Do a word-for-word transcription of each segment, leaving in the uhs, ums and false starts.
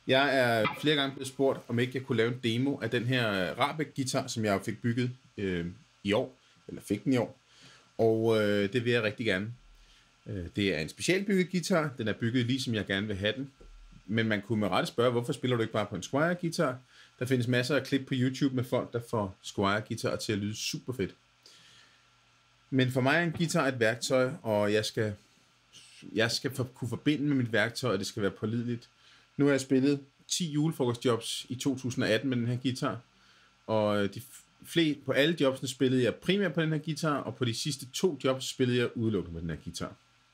Jeg er flere gange blevet spurgt, om ikke jeg kunne lave en demo af den her Rabeck-guitar, som jeg fik bygget øh, i år, eller fik den i år. Og øh, det vil jeg rigtig gerne. Det er en specialbygget guitar. Den er bygget lige som jeg gerne vil have den. Men man kunne med rette spørge, hvorfor spiller du ikke bare på en Squier-guitar? Der findes masser af klip på YouTube med folk, der får Squier-guitarer til at lyde super fedt. Men for mig er en guitar et værktøj, og jeg skal, jeg skal for, kunne forbinde med mit værktøj, og det skal være pålideligt. Nu har jeg spillet ti julefrokostjobs i to tusind og atten med den her guitar, og de flere, på alle jobsene spillede jeg primært på den her guitar, og på de sidste to jobs spillede jeg udelukkende på den her guitar.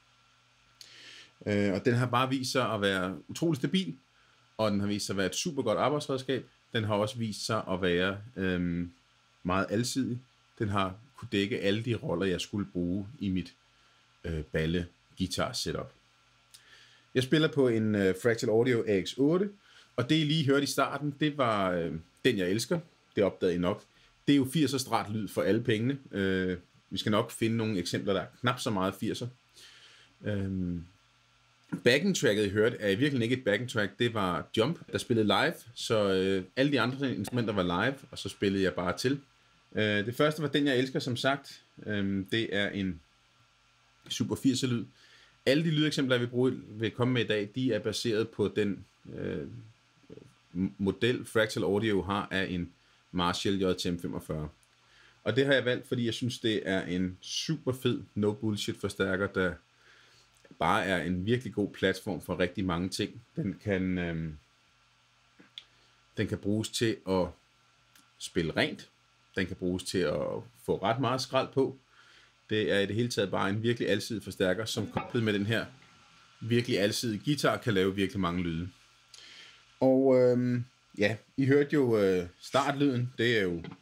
Øh, og den har bare vist sig at være utrolig stabil, og den har vist sig at være et super godt arbejdsredskab. Den har også vist sig at være øh, meget alsidig. Den har kunne dække alle de roller, jeg skulle bruge i mit øh, balle guitar setup. Jeg spiller på en øh, Fractal Audio A X otte, og det I lige hørte i starten, det var øh, den jeg elsker. Det opdagede I nok. Det er jo firsers strat lyd for alle pengene. Øh, vi skal nok finde nogle eksempler, der er knap så meget firser. Øh, backing tracket, I hørte, er i virkeligheden ikke et backing track. Det var Jump, der spillede live. Så øh, alle de andre instrumenter var live, og så spillede jeg bare til. Øh, det første var den, jeg elsker, som sagt. Øh, det er en super firser lyd. Alle de lydeksempler, jeg vil, bruge, vil komme med i dag, de er baseret på den øh, model, Fractal Audio har af en Marshall J T M femogfyrre. Og det har jeg valgt, fordi jeg synes, det er en super fed no bullshit forstærker, der bare er en virkelig god platform for rigtig mange ting. Den kan, øh, den kan bruges til at spille rent. Den kan bruges til at få ret meget skrald på. Det er i det hele taget bare en virkelig alsidig forstærker, som koblet med den her virkelig alsidige guitar kan lave virkelig mange lyde. Og øh, ja, I hørte jo øh, startlyden. Det er jo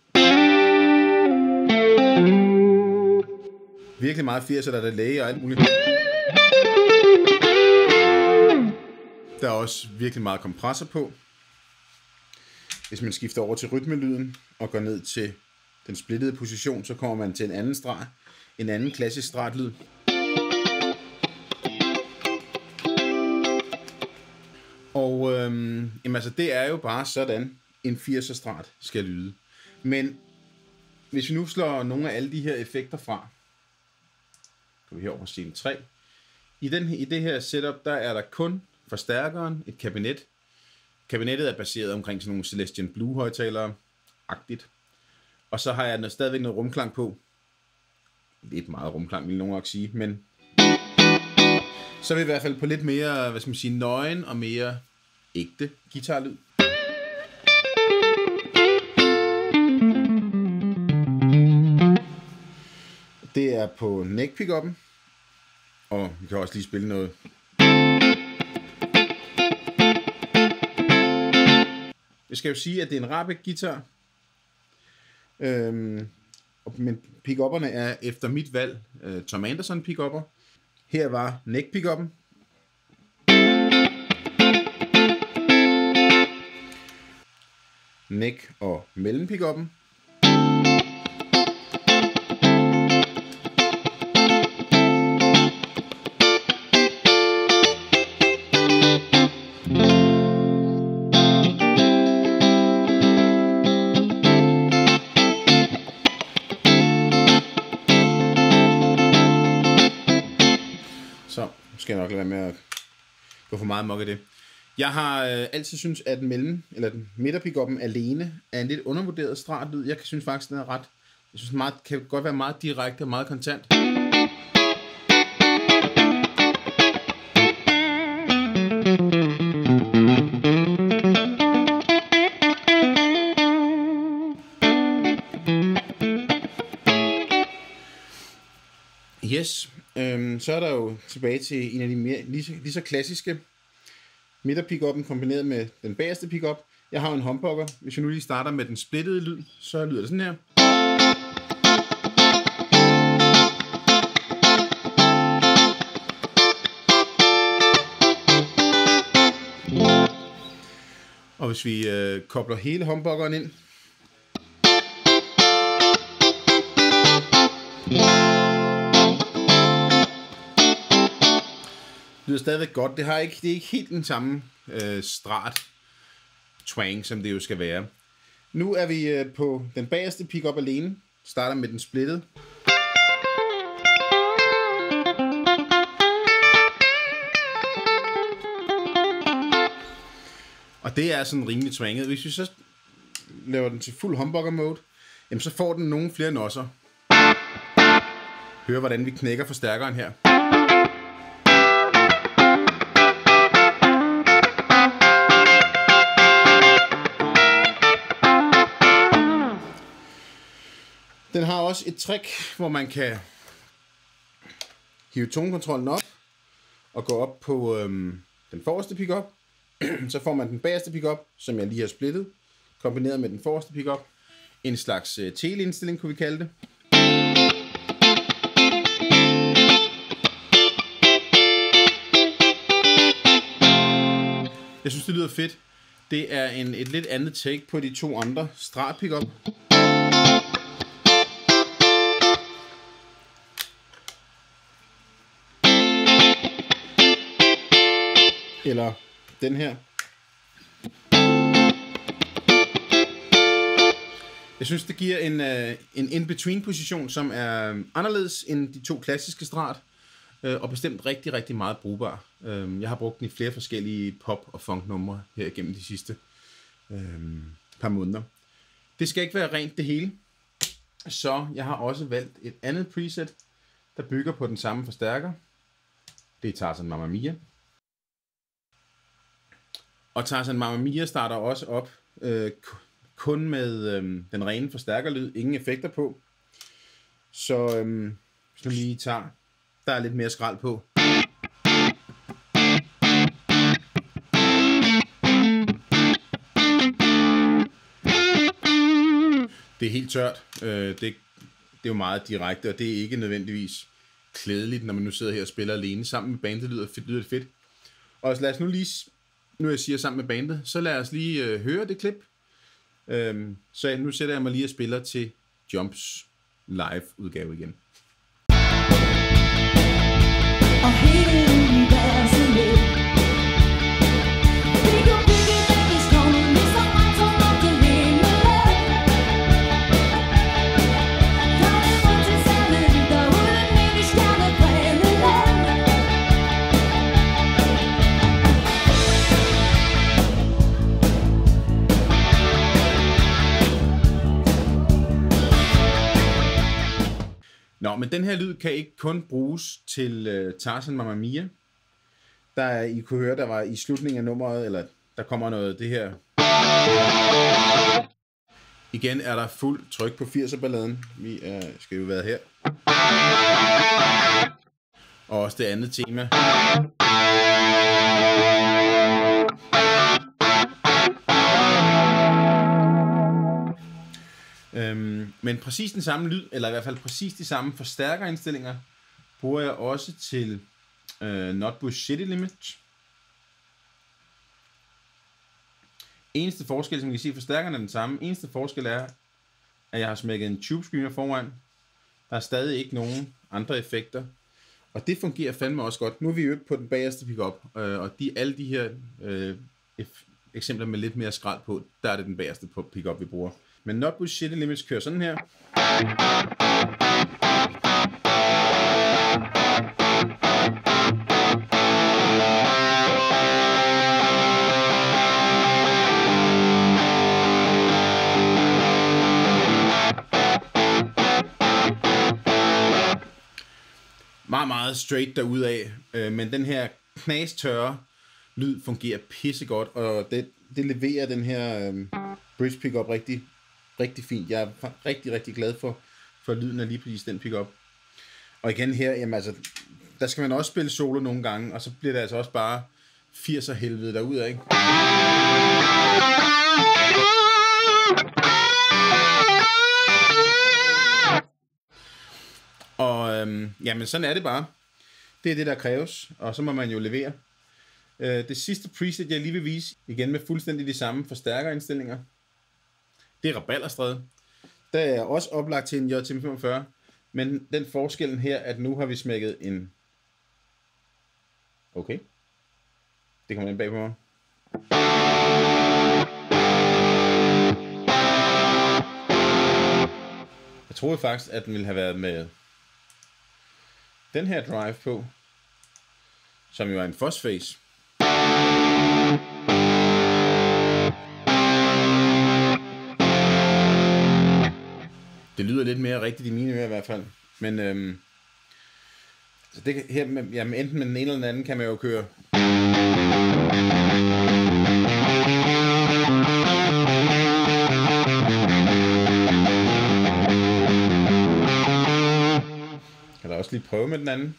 virkelig meget firser, der er delay og alt muligt. Der er også virkelig meget kompressor på. Hvis man skifter over til rytmelyden og går ned til den splittede position, så kommer man til en anden streg. En anden klassisk stratlyd. Og øhm, jamen altså, det er jo bare sådan, en firser strat skal lyde. Men hvis vi nu slår nogle af alle de her effekter fra, kan vi herover på scene tre. I, den, I det her setup, der er der kun forstærkeren, et kabinet. Kabinettet er baseret omkring sådan nogle Celestion Blue højtalere-agtigt. Og så har jeg noget, stadigvæk noget rumklang på. Lidt meget rumklang, vil nogen nok sige, men så er vi i hvert fald på lidt mere, hvad skal man sige, nøgen og mere ægte guitarlyd. Det er på neck pickuppen, og vi kan også lige spille noget. Jeg skal jo sige, at det er en Rabeck guitar. Øhm, men pickupperne er efter mit valg uh, Tom Anderson pickupper. Her var neck pickuppen. Neck og mellem pickuppen. Så skal jeg nok lade være med at gå for meget mok i det. Jeg har øh, altid synes at mellem eller den midterpickuppen alene er en lidt undervurderet stratlyd. Jeg synes faktisk den er ret. Jeg synes meget kan godt være meget direkte og meget kontant. Yes, øhm, så er der jo tilbage til en af de mere lige så, lige så klassiske midterpickuppen kombineret med den bagerste pickup. Jeg har jo en humbucker. Hvis jeg nu lige starter med den splittede lyd, så lyder det sådan her. Og hvis vi øh, kobler hele humbuckeren ind, det lyder stadigvæk godt. Det, har ikke, det er ikke helt den samme øh, strat, twang, som det jo skal være. Nu er vi øh, på den bagerste pickup alene. Starter med den splittede. Og det er sådan rimelig twanget. Hvis vi så laver den til fuld humbucker mode, jamen så får den nogle flere nosser. Hør hvordan vi knækker forstærkeren her. Den har også et trick, hvor man kan hive tonekontrollen op og gå op på øhm, den forreste pickup. Så får man den bagerste pickup, som jeg lige har splittet, kombineret med den forreste pickup. En slags øh, teleindstilling, kunne vi kalde det. Jeg synes, det lyder fedt. Det er en, et lidt andet take på de to andre strat pickup. Eller den her. Jeg synes, det giver en, en in-between position, som er anderledes end de to klassiske strat, og bestemt rigtig, rigtig meget brugbar. Jeg har brugt den i flere forskellige pop- og funk-numre her igennem de sidste øhm, par måneder. Det skal ikke være rent det hele, så jeg har også valgt et andet preset, der bygger på den samme forstærker. Det er Tarzan Mamma Mia. Og Tarzan Mamma Mia starter også op øh, kun med øh, den rene forstærkerlyd, ingen effekter på. Så øh, hvis nu lige tager, der er lidt mere skrald på. Det er helt tørt. Øh, det, det er jo meget direkte, og det er ikke nødvendigvis klædeligt, når man nu sidder her og spiller alene. Sammen med bandet lyder det, lyder det fedt. Og lad os nu lige... Nu jeg siger sammen med bandet, så lad os lige øh, høre det klip. Øhm, så nu sætter jeg mig lige og spiller til Jumps live udgave igen. Og hele universet med. Nå, men den her lyd kan ikke kun bruges til uh, Tarzan Mamma Mia. Der er, I kunne høre, der var i slutningen af nummeret, eller der kommer noget det her. Igen er der fuld tryk på firser-balladen. Vi er, skal jo være her. Og også det andet tema. Øhm, men præcis den samme lyd, eller i hvert fald præcis de samme forstærkerindstillinger, bruger jeg også til øh, Nutbush City Limit. Eneste forskel, som I kan se, forstærkeren er den samme. Eneste forskel er, at jeg har smækket en tube screamer foran. Der er stadig ikke nogen andre effekter. Og det fungerer fandme også godt. Nu er vi jo på den bagerste pickup, øh, og de, alle de her øh, eksempler med lidt mere skrald på, der er det den bagerste pickup, vi bruger. Men Nutbush City Limits kører sådan her. Meget, meget straight derudaf, øh, men den her knastørre lyd fungerer pissegodt, og det, det leverer den her øh, bridge pickup rigtig rigtig fint. Jeg er rigtig, rigtig glad for, for lyden af lige præcis den pickup. Og igen her, jamen altså, der skal man også spille solo nogle gange, og så bliver det altså også bare firser helvede derudad, ikke? Og øhm, jamen sådan er det bare. Det er det, der kræves, og så må man jo levere. Øh, det sidste preset, jeg lige vil vise, igen med fuldstændig de samme forstærkerindstillinger, det er Rabalderstræde. Der er også oplagt til en J T M femogfyrre, men den forskellen her, at nu har vi smækket en... Okay. Det kommer ind bag på mig. troede faktisk, at den ville have været med den her drive på, som jo er en Fuzz-Face. Det lyder lidt mere rigtigt i mine ører i hvert fald. Men øhm, så det her med, jamen, enten med den ene eller den anden kan man jo køre. Kan da også lige prøve med den anden.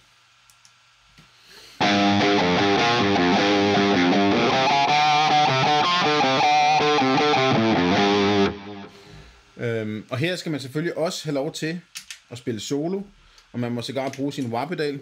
Øhm, og her skal man selvfølgelig også have lov til at spille solo, og man må sågar bruge sin wah-pedal.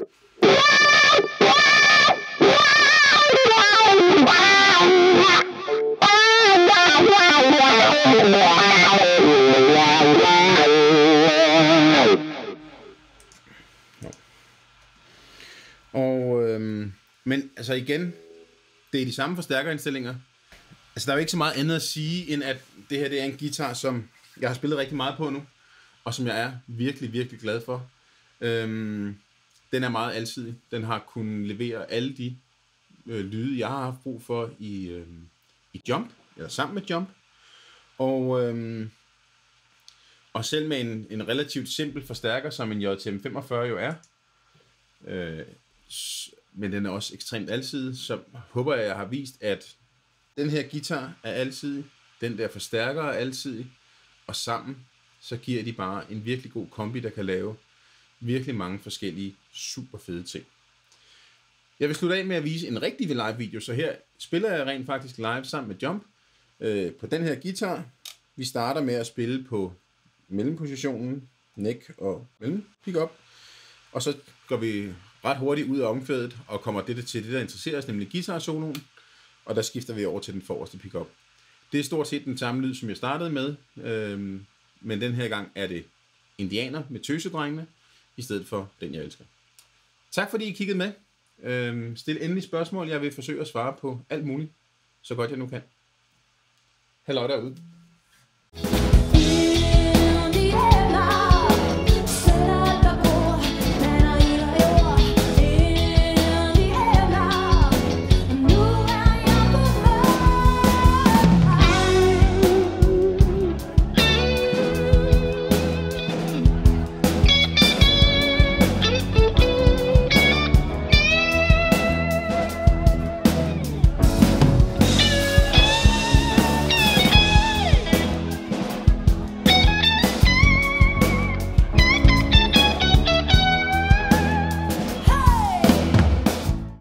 Og øhm, men altså igen, det er de samme forstærkerindstillinger. Altså der er jo ikke så meget andet at sige, end at det her det er en guitar, som jeg har spillet rigtig meget på nu, og som jeg er virkelig, virkelig glad for. Øhm, den er meget alsidig. Den har kunnet levere alle de øh, lyde, jeg har haft brug for i, øh, i Jump, eller sammen med Jump. Og, øh, og selv med en, en relativt simpel forstærker, som en J T M femogfyrre jo er, øh, men den er også ekstremt alsidig, så håber jeg, jeg har vist, at den her guitar er alsidig, den der forstærker er alsidig, og sammen så giver de bare en virkelig god kombi, der kan lave virkelig mange forskellige super fede ting. Jeg vil slutte af med at vise en rigtig live video, så her spiller jeg rent faktisk live sammen med Jump øh, på den her guitar. Vi starter med at spille på mellempositionen, neck og mellem pickup, og så går vi ret hurtigt ud af omkvædet og kommer det til det, der interesserer os, nemlig guitar-soloen, og der skifter vi over til den forreste pickup. Det er stort set den samme lyd, som jeg startede med, øhm, men den her gang er det indianer med tøsedrengene, i stedet for den, jeg elsker. Tak fordi I kiggede med. Øhm, stil endelig spørgsmål, jeg vil forsøge at svare på alt muligt, så godt jeg nu kan. Halløj derude.